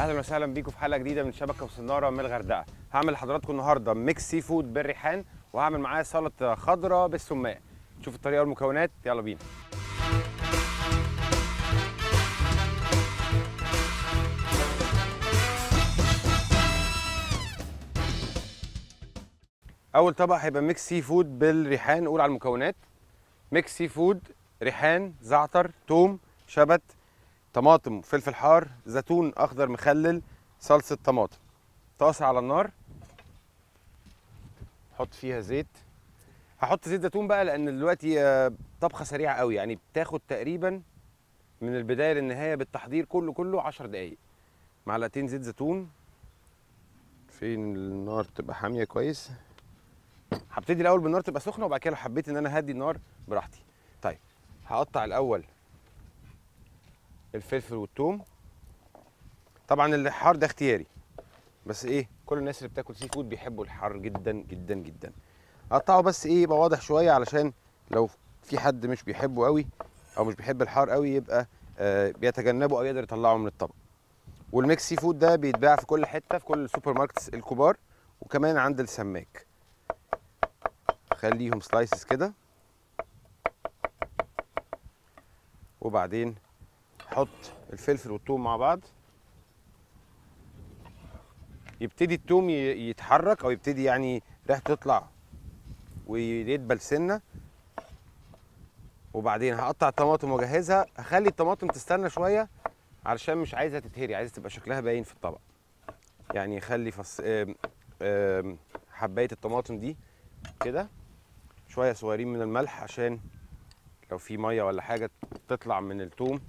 اهلا وسهلا بيكم في حلقه جديده من شبكه وصناره من الغردقه. هعمل لحضراتكم النهارده ميكس سي فود بالريحان، وهعمل معاه سلطه خضراء بالسماق. نشوف الطريقه والمكونات، يلا بينا. اول طبق هيبقى ميكس سي فود بالريحان. نقول على المكونات: ميكس سي فود، ريحان، زعتر، توم، شبت، طماطم، فلفل حار، زيتون اخضر مخلل، صلصه طماطم. طاسه على النار، حط فيها زيت. هحط زيت زيتون بقى لان دلوقتي طبخه سريعه قوي، يعني بتاخد تقريبا من البدايه للنهايه بالتحضير كله 10 دقائق. معلقتين زيت زيتون. فين النار تبقى حاميه كويس. هبتدي الاول بالنار تبقى سخنه، وبعد كده لو حبيت ان انا اهدي النار براحتي. طيب هقطع الاول الفلفل والثوم. طبعا الحار ده اختياري، بس ايه، كل الناس اللي بتاكل سي فود بيحبوا الحار جدا جدا جدا. اقطعه بس ايه، يبقى واضح شويه، علشان لو في حد مش بيحبه قوي او مش بيحب الحار قوي يبقى بيتجنبه او يقدر يطلعه من الطبق. والميكس سي فود ده بيتباع في كل حته، في كل السوبر ماركتس الكبار، وكمان عند السماك. خليهم سلايسز كده، وبعدين حط الفلفل والثوم مع بعض. يبتدي الثوم يتحرك، او يبتدي يعني ريحته تطلع ويدبل سنه. وبعدين هقطع الطماطم واجهزها. هخلي الطماطم تستنى شويه علشان مش عايزها تتهري، عايزه تبقى شكلها باين في الطبق. يعني خلي حبايه الطماطم دي كده شويه صغيرين من الملح، عشان لو في ميه ولا حاجه تطلع من الثوم.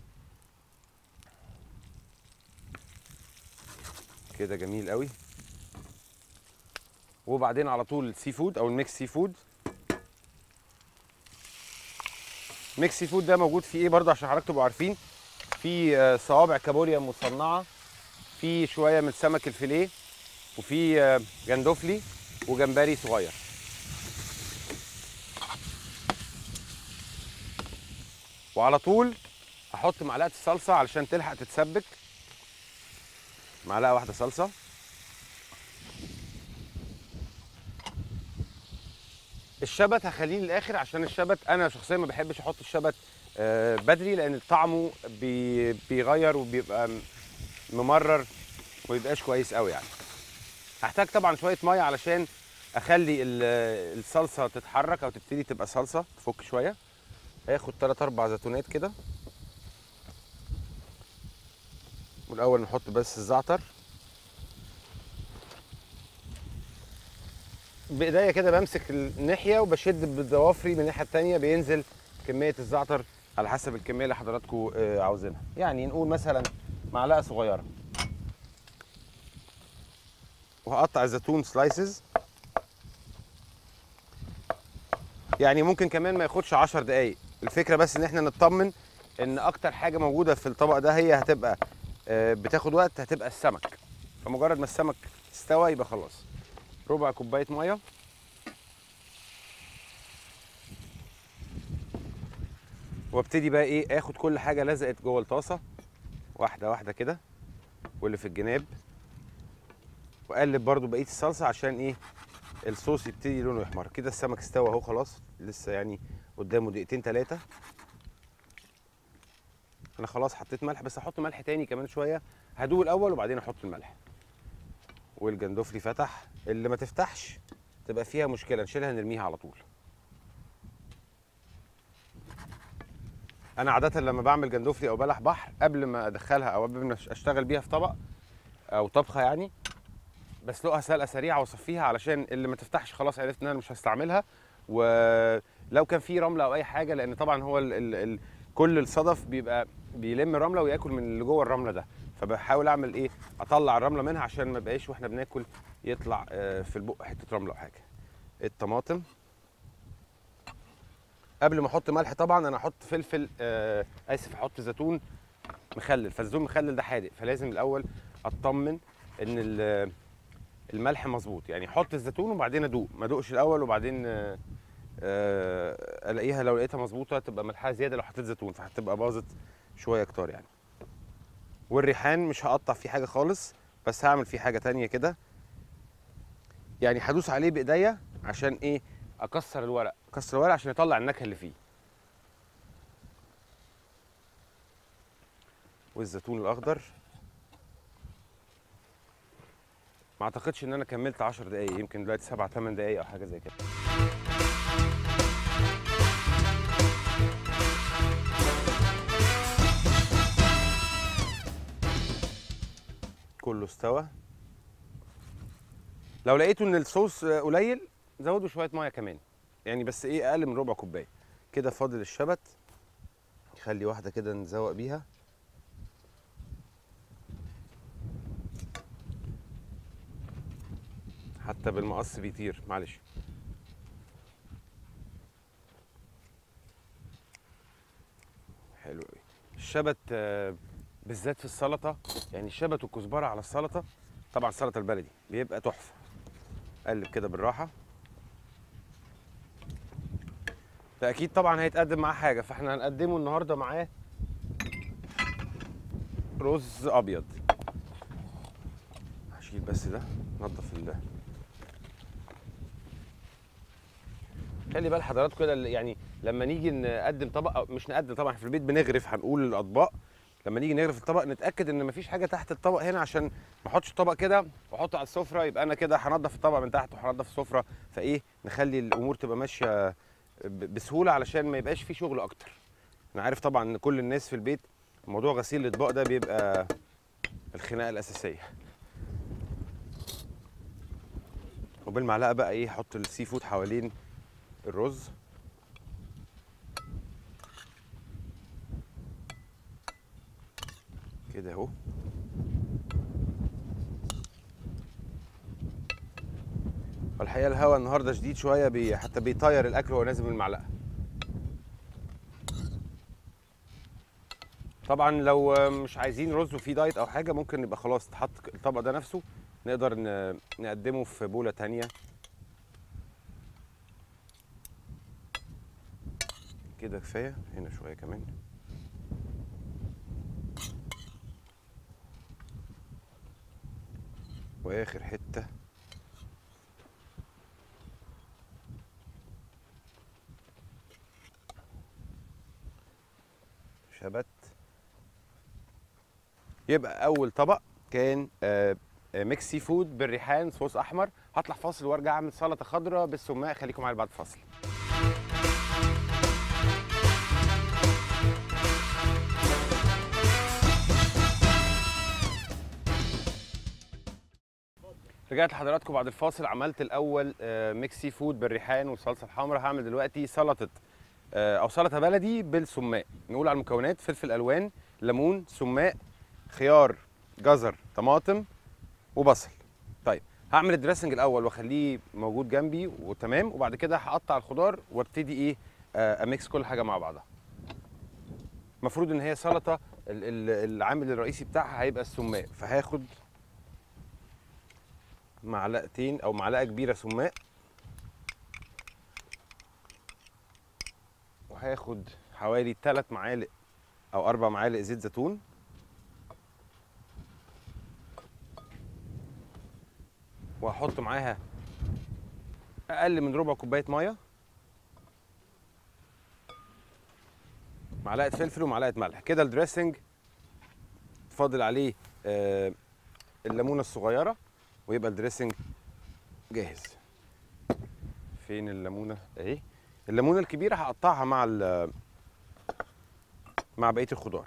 كده جميل قوي. وبعدين على طول السي فود او الميكس سي فود. ميكس سي فود ده موجود فيه ايه برضه عشان حضرتك تبقوا عارفين؟ في صوابع كابوريا مصنعه، في شويه من سمك الفيليه، وفي جندوفلي وجمبري صغير. وعلى طول هحط معلقه الصلصه علشان تلحق تتسبك. معلقه واحده صلصه. الشبت هخليه للاخر، عشان الشبت انا شخصيا ما بحبش احط الشبت بدري، لان طعمه بيغير وبيبقى ممرر ومبيبقاش كويس قوي يعني. هحتاج طبعا شويه ميه علشان اخلي الصلصه تتحرك او تبتدي تبقى صلصه تفك شويه. هاخد 3 4 زيتونات كده. والاول نحط بس الزعتر بايديا كده، بمسك الناحيه وبشد بالضوافري من الناحيه الثانيه، بينزل كميه الزعتر على حسب الكميه اللي حضراتكم عاوزينها. يعني نقول مثلا معلقه صغيره. وهقطع الزيتون سلايسز. يعني ممكن كمان ما ياخدش 10 دقايق. الفكره بس ان احنا نطمن ان اكتر حاجه موجوده في الطبق ده هي هتبقى بتاخد وقت، هتبقى السمك. فمجرد ما السمك استوى يبقى خلاص. ربع كوبايه ميه. وابتدي بقى ايه، اخد كل حاجه لزقت جوه الطاسه واحده واحده كده، واللي في الجناب. واقلب برده بقيه الصلصه عشان ايه، الصوص يبتدي لونه يحمر كده. السمك استوى اهو خلاص، لسه يعني قدامه دقيقتين 3. انا خلاص حطيت ملح، بس هحط ملح تاني كمان شويه. هدوق الاول وبعدين احط الملح. والجندوفلي فتح. اللي ما تفتحش تبقى فيها مشكله، نشيلها نرميها على طول. انا عاده لما بعمل جندوفلي او بلح بحر، قبل ما ادخلها او قبل ما اشتغل بيها في طبق او طبخه، يعني بسلقها سلقه سريعه واصفيها، علشان اللي ما تفتحش خلاص عرفت ان انا مش هستعملها. ولو كان في رمله او اي حاجه، لان طبعا هو كل الصدف بيبقى بيلم رمله وياكل من اللي جوه الرمله ده. فبحاول اعمل ايه، اطلع الرمله منها عشان ما بقاش واحنا بناكل يطلع في البق حته رمله او حاجه. الطماطم قبل ما احط ملح طبعا انا احط فلفل اسف، احط زيتون مخلل. فالزيتون مخلل ده حادق، فلازم الاول اطمن ان الملح مظبوط. يعني احط الزيتون وبعدين ادوق، ما ادوقش الاول وبعدين الاقيها لو لقيتها مظبوطه تبقى ملحها زياده لو حطيت زيتون، فهتبقى باظت شويه كتار يعني. والريحان مش هقطع فيه حاجه خالص، بس هعمل فيه حاجه تانية كده، يعني هدوس عليه بايديا عشان ايه؟ اكسر الورق، اكسر الورق عشان يطلع النكهه اللي فيه. والزيتون الاخضر ما اعتقدش ان انا كملت 10 دقايق، يمكن دلوقتي 7 8 دقايق او حاجه زي كده. كله استوى. لو لقيتوا ان الصوص قليل زودوا شويه ميه كمان، يعني بس ايه، اقل من ربع كوبايه. كده فاضل الشبت، خلي واحده كده نزوق بيها. حتى بالمقص بيطير، معلش. حلو قوي الشبت بالذات في السلطه، يعني الشبت والكزبره على السلطه، طبعا السلطه البلدي بيبقى تحفه. قلب كده بالراحه. ده اكيد طبعا هيتقدم معاه حاجه، فاحنا هنقدمه النهارده معاه رز ابيض. هشيل بس ده، نضف خلي بال حضراتكم كده، يعني لما نيجي نقدم طبق، أو مش نقدم طبعا، في البيت بنغرف، هنقول الاطباق. لما نيجي نغرف الطبق نتاكد ان مفيش حاجه تحت الطبق هنا، عشان ما احطش الطبق كده واحطه على السفره، يبقى انا كده هنضف الطبق من تحت وهنضف السفره. فايه، نخلي الامور تبقى ماشيه بسهوله علشان ما يبقاش في شغل اكتر. انا عارف طبعا ان كل الناس في البيت موضوع غسيل الاطباق ده بيبقى الخناقه الاساسيه. وبالمعلقه بقى ايه، احط السي فود حوالين الرز كده اهو. والحقيقه الهواء النهارده شديد شويه، حتى بيطير الاكل وهو نازل من المعلقه. طبعا لو مش عايزين رز وفيه دايت او حاجه، ممكن يبقى خلاص تحط الطبق ده نفسه، نقدر نقدمه في بوله تانية كده. كفايه هنا شويه كمان. واخر حته شبت. يبقى اول طبق كان ميكس سي فود بالريحان صوص احمر. هطلع فاصل وارجع اعمل سلطه خضراء بالسماق، خليكم معايا بعد فاصل. رجعت لحضراتكم بعد الفاصل. عملت الاول ميكس سي فود بالريحان والصلصه الحمراء. هعمل دلوقتي سلطه او سلطه بلدي بالسماق. نقول على المكونات: فلفل الوان، ليمون، سماق، خيار، جزر، طماطم، وبصل. طيب هعمل الدريسنج الاول واخليه موجود جنبي وتمام، وبعد كده هقطع الخضار وابتدي ايه، اميكس كل حاجه مع بعضها. المفروض ان هي سلطه العامل الرئيسي بتاعها هيبقى السماق، فهاخد معلقتين او معلقه كبيره سماق، وهاخد حوالي 3 معالق او 4 معالق زيت زيتون، وهحط معاها اقل من ربع كوبايه ميه، معلقه فلفل ومعلقه ملح. كده الدريسنج فاضل عليه الليمونه الصغيره ويبقى الدريسنج جاهز. فين الليمونه اهي. الليمونه الكبيره هقطعها مع بقيه الخضار.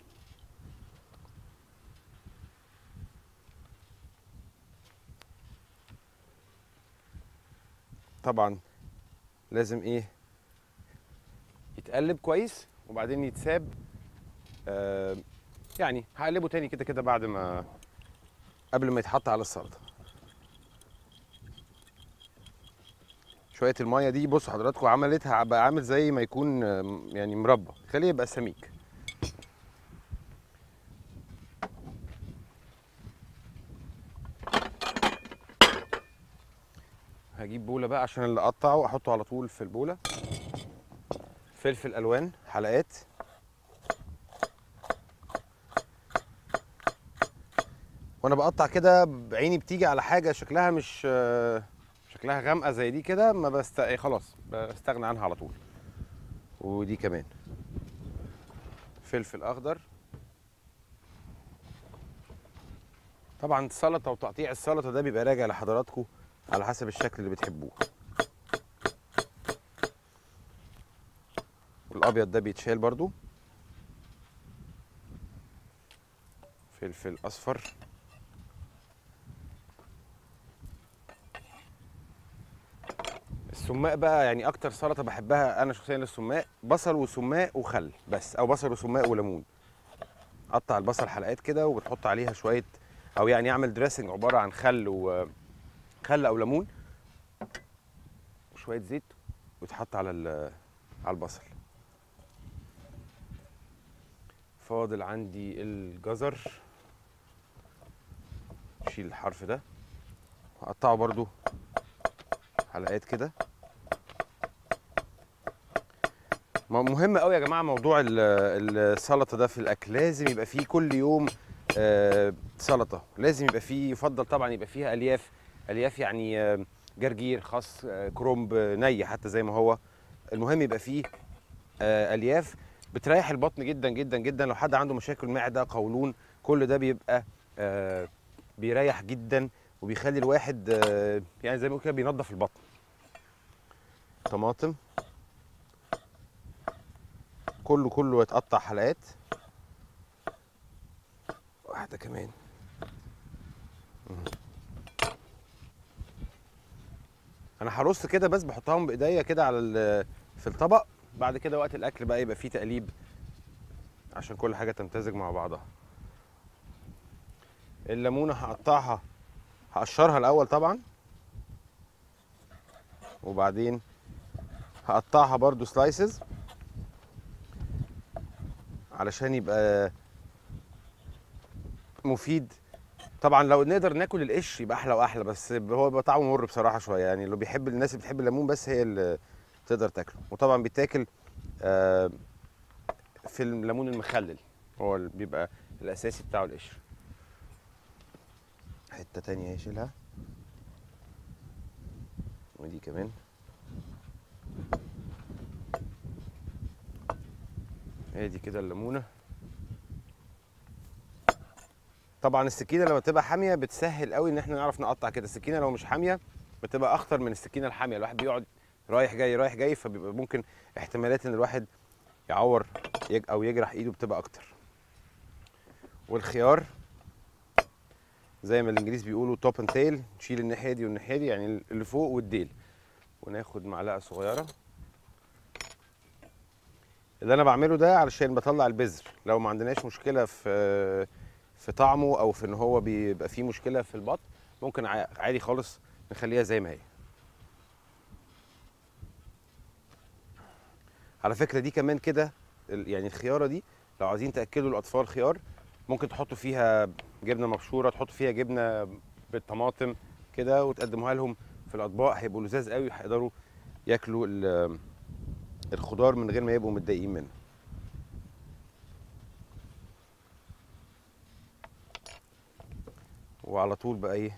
طبعا لازم ايه، يتقلب كويس وبعدين يتساب. يعني هقلبه تاني كده كده بعد ما، قبل ما يتحط على السلطه. شويه الميه دي بصوا حضراتكم عملتها بقى عامل زي ما يكون يعني مربى، خليه يبقى سميك. هجيب بوله بقى عشان اللي اقطعه احطه على طول في البوله. فلفل الوان حلقات، وانا بقطع كده بعيني بتيجي على حاجه شكلها مش شكلها غامقه زي دي كده، ما خلاص بستغنى عنها على طول. ودي كمان فلفل اخضر. طبعا السلطه وتقطيع السلطه ده بيبقى راجع لحضراتكم على حسب الشكل اللي بتحبوه. والابيض ده بيتشال برضو. فلفل اصفر. السماق بقى يعني اكتر سلطه بحبها انا شخصيا للسماق، بصل وسماق وخل بس، او بصل وسماق وليمون. قطع البصل حلقات كده وبتحط عليها شويه، او يعني اعمل دريسنج عباره عن خل او ليمون وشويه زيت، ويتحط على على البصل. فاضل عندي الجزر، شيل الحرف ده، هقطعه برضو حلقات كده. مهم قوي يا جماعه موضوع السلطه ده في الاكل، لازم يبقى فيه كل يوم سلطه، لازم يبقى فيه، يفضل طبعا يبقى فيها الياف. الياف يعني جرجير، خس، كرنب ني حتى زي ما هو، المهم يبقى فيه الياف بتريح البطن جدا جدا جدا. لو حد عنده مشاكل معده، قولون، كل ده بيبقى بيريح جدا، وبيخلي الواحد يعني زي ما بيقول كده بينظف البطن. طماطم كله يتقطع حلقات. واحده كمان. انا هرص كده بس بحطهم بايديا كده على في الطبق، بعد كده وقت الاكل بقى يبقى فيه تقليب عشان كل حاجه تمتزج مع بعضها. الليمونه هقطعها، هقشرها الاول طبعا، وبعدين هقطعها برضو سلايسز علشان يبقى مفيد. طبعا لو نقدر ناكل القش يبقى احلى واحلى، بس هو بيبقى طعمه مر بصراحه شويه، يعني اللي بيحب، الناس اللي بتحب الليمون بس هي اللي تقدر تاكله. وطبعا بيتاكل في الليمون المخلل، هو اللي بيبقى الاساسي بتاعه القشر. حته تانية هيشيلها، ودي كمان. ادي كده الليمونه. طبعا السكينه لما تبقى حاميه بتسهل قوي ان احنا نعرف نقطع كده، السكينه لو مش حاميه بتبقى اخطر من السكينه الحاميه، الواحد بيقعد رايح جاي رايح جاي، فبيبقى ممكن احتمالات ان الواحد يعور او يجرح ايده بتبقى اكتر. والخيار زي ما الانجليز بيقولوا توب اند تيل، نشيل الناحيه دي والناحيه دي، يعني اللي فوق والديل. وناخد معلقه صغيره. اللي انا بعمله ده علشان بطلع البذر، لو ما عندناش مشكله في طعمه، او في ان هو بيبقى فيه مشكله في البطن، ممكن عادي خالص نخليها زي ما هي. على فكره دي كمان كده، يعني الخياره دي لو عايزين تاكلوا الاطفال خيار، ممكن تحطوا فيها جبنه مبشوره، تحطوا فيها جبنه بالطماطم كده، وتقدموها لهم في الاطباق، هيبقوا لذاذ قوي، هيقدروا ياكلوا الخضار من غير ما يبقوا متضايقين منه. وعلى طول بقى ايه،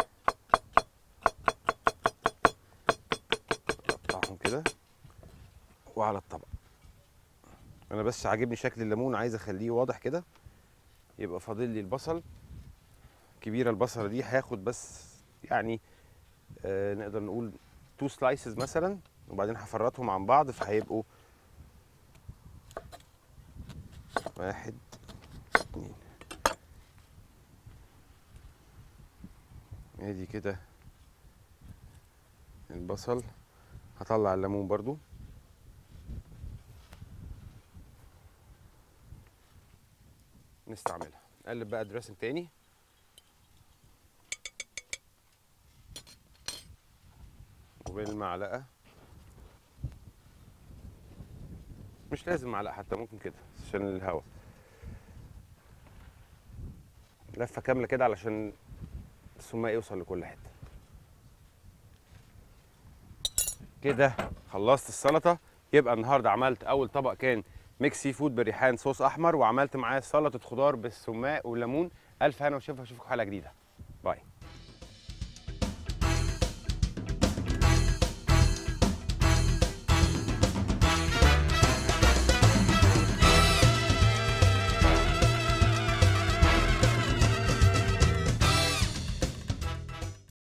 اقطعهم كده وعلى الطبق. انا بس عاجبني شكل الليمون، عايز اخليه واضح كده. يبقى فاضل لي البصل. كبيره البصله دي، هاخد بس يعني نقدر نقول 2 سلايسز مثلا، وبعدين هفرطهم عن بعض، فهيبقوا 1 2. ادي كده البصل. هطلع الليمون برضو. نستعملها. نقلب بقى دريسنج تاني. وبالمعلقه، مش لازم معلقه حتى، ممكن كده عشان الهواء. لفه كامله كده علشان السماق يوصل لكل حته. كده خلصت السلطه. يبقى النهارده عملت اول طبق كان ميكس سي فود بالريحان صوص احمر، وعملت معاه سلطه خضار بالسماق والليمون. الف هنا وشفا، اشوفكم حلقه جديده.